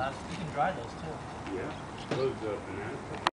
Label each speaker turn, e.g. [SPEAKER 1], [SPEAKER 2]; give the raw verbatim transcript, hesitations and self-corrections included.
[SPEAKER 1] Uh, you can dry those too.
[SPEAKER 2] Yeah, those uh, bananas.